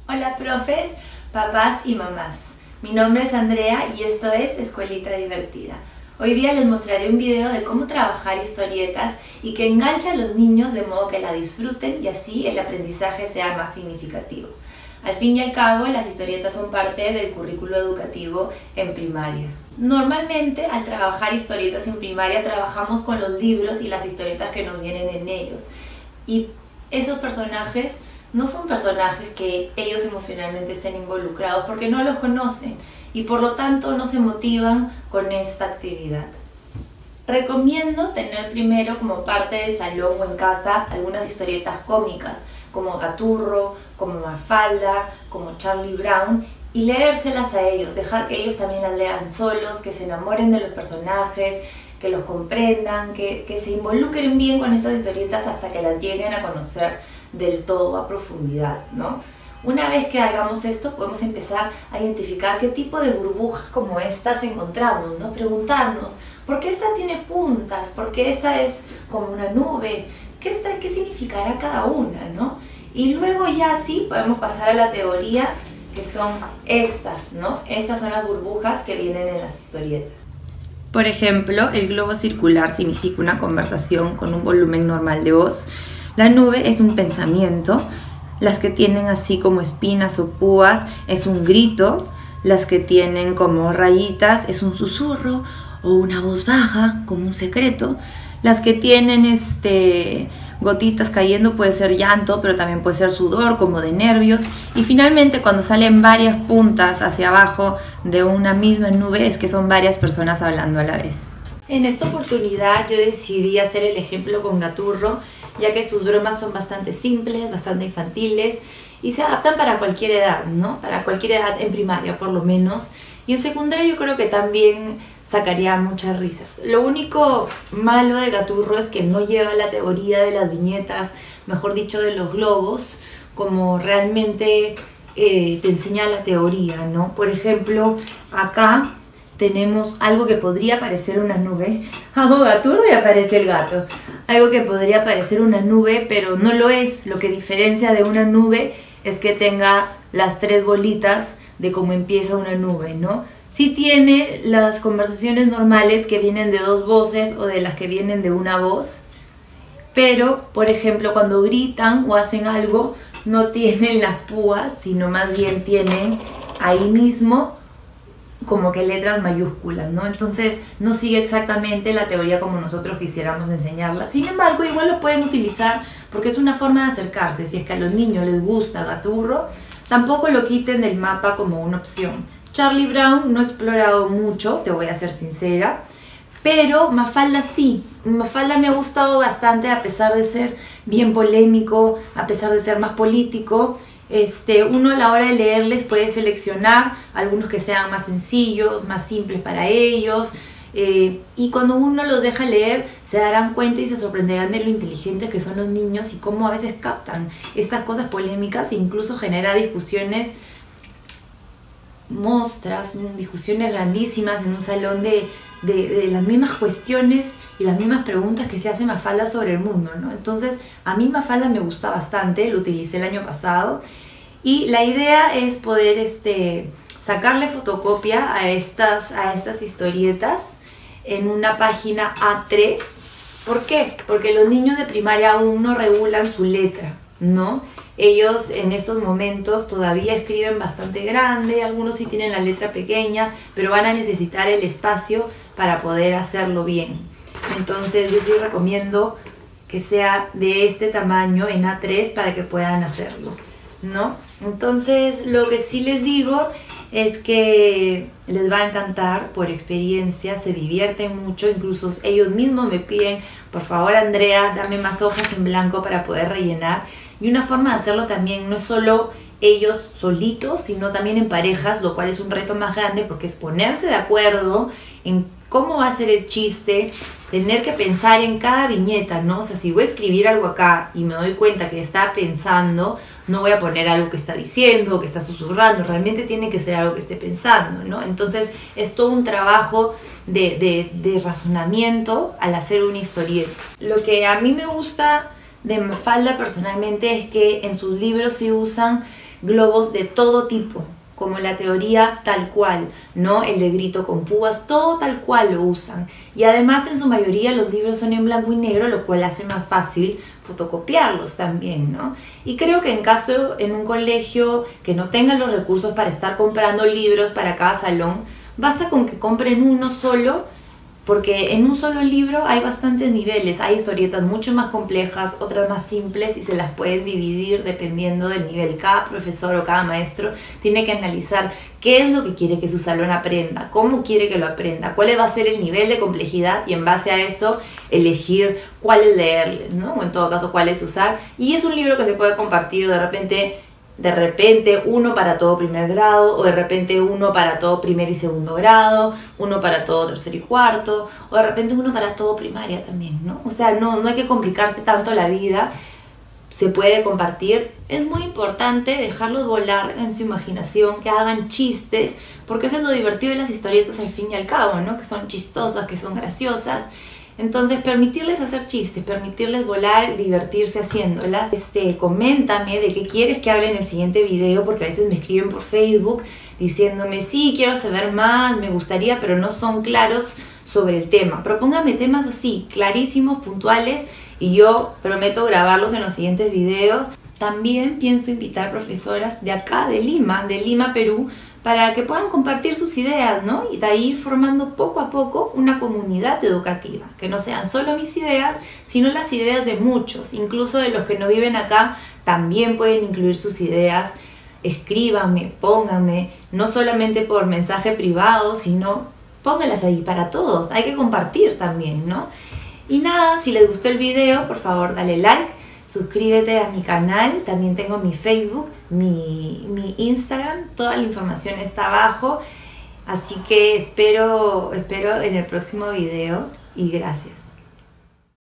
Hola profes, papás y mamás. Mi nombre es Andrea y esto es Escuelita Divertida. Hoy día les mostraré un video de cómo trabajar historietas y que enganche a los niños de modo que la disfruten y así el aprendizaje sea más significativo. Al fin y al cabo, las historietas son parte del currículo educativo en primaria. Normalmente, al trabajar historietas en primaria, trabajamos con los libros y las historietas que nos vienen en ellos. Y esos personajes no son personajes que ellos emocionalmente estén involucrados porque no los conocen y por lo tanto no se motivan con esta actividad. Recomiendo tener primero como parte del salón o en casa algunas historietas cómicas como Gaturro, como Mafalda, como Charlie Brown y leérselas a ellos, dejar que ellos también las lean solos, que se enamoren de los personajes, que los comprendan, que se involucren bien con estas historietas hasta que las lleguen a conocer del todo a profundidad, ¿no? Una vez que hagamos esto, podemos empezar a identificar qué tipo de burbujas como estas encontramos, ¿no? Preguntarnos, ¿por qué esta tiene puntas? ¿Por qué esta es como una nube? ¿Qué significará cada una, no? Y luego ya así podemos pasar a la teoría, que son estas, ¿no? Estas son las burbujas que vienen en las historietas. Por ejemplo, el globo circular significa una conversación con un volumen normal de voz. La nube es un pensamiento. Las que tienen así como espinas o púas es un grito. Las que tienen como rayitas es un susurro o una voz baja, como un secreto. Las que tienen gotitas cayendo puede ser llanto, pero también puede ser sudor, como de nervios. Y finalmente, cuando salen varias puntas hacia abajo de una misma nube, es que son varias personas hablando a la vez. En esta oportunidad yo decidí hacer el ejemplo con Gaturro, ya que sus bromas son bastante simples, bastante infantiles y se adaptan para cualquier edad, ¿no? Para cualquier edad en primaria por lo menos. Y en secundaria yo creo que también sacaría muchas risas. Lo único malo de Gaturro es que no lleva la teoría de las viñetas, mejor dicho de los globos, como realmente te enseña la teoría, ¿no? Por ejemplo, acá tenemos algo que podría parecer una nube. Hago Gaturro y aparece el gato. Algo que podría parecer una nube, pero no lo es. Lo que diferencia de una nube es que tenga las tres bolitas de cómo empieza una nube, ¿no? Sí tiene las conversaciones normales que vienen de dos voces o de las que vienen de una voz, pero, por ejemplo, cuando gritan o hacen algo, no tienen las púas, sino más bien tienen ahí mismo como que letras mayúsculas, ¿no? Entonces no sigue exactamente la teoría como nosotros quisiéramos enseñarla. Sin embargo, igual lo pueden utilizar porque es una forma de acercarse. Si es que a los niños les gusta Gaturro, tampoco lo quiten del mapa como una opción. Charlie Brown no he explorado mucho, te voy a ser sincera, pero Mafalda sí. Mafalda me ha gustado bastante a pesar de ser bien polémico, a pesar de ser más político. Uno a la hora de leerles puede seleccionar algunos que sean más sencillos, más simples para ellos, y cuando uno los deja leer se darán cuenta y se sorprenderán de lo inteligentes que son los niños y cómo a veces captan estas cosas polémicas e incluso genera discusiones discusiones grandísimas en un salón de las mismas cuestiones y las mismas preguntas que se hace Mafalda sobre el mundo, ¿no? Entonces, a mí Mafalda me gusta bastante, lo utilicé el año pasado y la idea es poder sacarle fotocopia a estas historietas en una página A3. ¿Por qué? Porque los niños de primaria aún no regulan su letra, ¿no? Ellos en estos momentos todavía escriben bastante grande, algunos sí tienen la letra pequeña, pero van a necesitar el espacio para poder hacerlo bien. Entonces yo sí recomiendo que sea de este tamaño en A3 para que puedan hacerlo, ¿no? Entonces lo que sí les digo es que les va a encantar por experiencia, se divierten mucho, incluso ellos mismos me piden, por favor Andrea, dame más hojas en blanco para poder rellenar. Y una forma de hacerlo también no es solo ellos solitos, sino también en parejas, lo cual es un reto más grande porque es ponerse de acuerdo en cómo va a ser el chiste, tener que pensar en cada viñeta, ¿no? O sea, si voy a escribir algo acá y me doy cuenta que está pensando, no voy a poner algo que está diciendo o que está susurrando, realmente tiene que ser algo que esté pensando, ¿no? Entonces es todo un trabajo de razonamiento al hacer una historieta. Lo que a mí me gusta de Mafalda personalmente es que en sus libros se usan globos de todo tipo, como la teoría tal cual, ¿no? El de Grito con púas, todo tal cual lo usan. Y además en su mayoría los libros son en blanco y negro, lo cual hace más fácil fotocopiarlos también, ¿no? Y creo que en un colegio que no tenga los recursos para estar comprando libros para cada salón, basta con que compren uno solo, porque en un solo libro hay bastantes niveles, hay historietas mucho más complejas, otras más simples y se las pueden dividir dependiendo del nivel. Cada profesor o cada maestro tiene que analizar qué es lo que quiere que su salón aprenda, cómo quiere que lo aprenda, cuál va a ser el nivel de complejidad y en base a eso elegir cuáles leerles, ¿no? O en todo caso cuáles usar. Y es un libro que se puede compartir de repente uno para todo primer grado, o de repente uno para todo primer y segundo grado, uno para todo tercero y cuarto, o de repente uno para todo primaria también, ¿no? O sea, no hay que complicarse tanto la vida, se puede compartir. Es muy importante dejarlos volar en su imaginación, que hagan chistes, porque eso es lo divertido de las historietas al fin y al cabo, ¿no? Que son chistosas, que son graciosas. Entonces, permitirles hacer chistes, permitirles volar, divertirse haciéndolas. Coméntame de qué quieres que hable en el siguiente video, porque a veces me escriben por Facebook diciéndome, sí, quiero saber más, me gustaría, pero no son claros sobre el tema. Propóngame temas así, clarísimos, puntuales, y yo prometo grabarlos en los siguientes videos. También pienso invitar profesoras de acá, de Lima, Perú, para que puedan compartir sus ideas, ¿no? Y de ahí ir formando poco a poco una comunidad educativa, que no sean solo mis ideas, sino las ideas de muchos, incluso de los que no viven acá, también pueden incluir sus ideas. Escríbanme, pónganme, no solamente por mensaje privado, sino pónganlas ahí para todos, hay que compartir también, ¿no? Y nada, si les gustó el video, por favor dale like, suscríbete a mi canal, también tengo mi Facebook, mi Instagram, toda la información está abajo, así que espero en el próximo video y gracias.